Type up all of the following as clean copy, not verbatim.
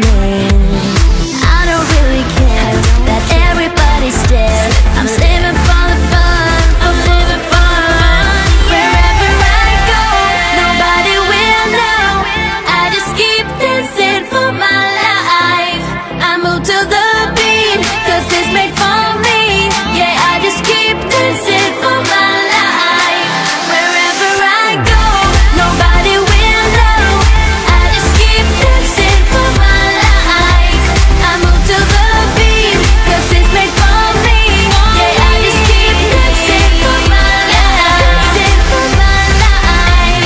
mean. I don't really care that everybody stares. I'm living for the fun, for the fun. Wherever I go, nobody will know. I just keep dancing for my life. I move to the beat, cause it's made for me. Yeah, I just keep dancing for my life. Wherever I go, nobody will know. I just keep dancing for my life. I move to the beat, cause it's made for me. Yeah, I just keep dancing for my life. Dancing for my life.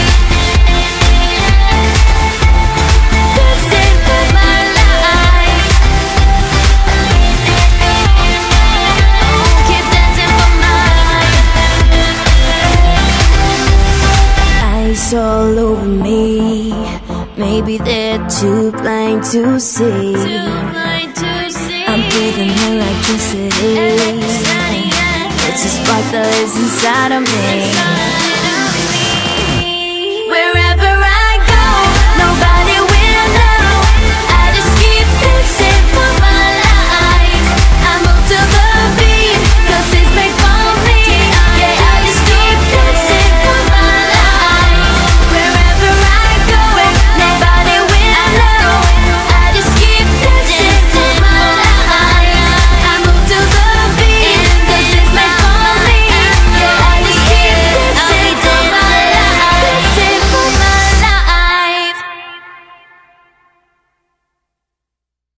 Dancing for my life. Keep dancing for my eyes all over me. Maybe they're too blind to see. I'm breathing electricity. It's a spark that lives inside of me.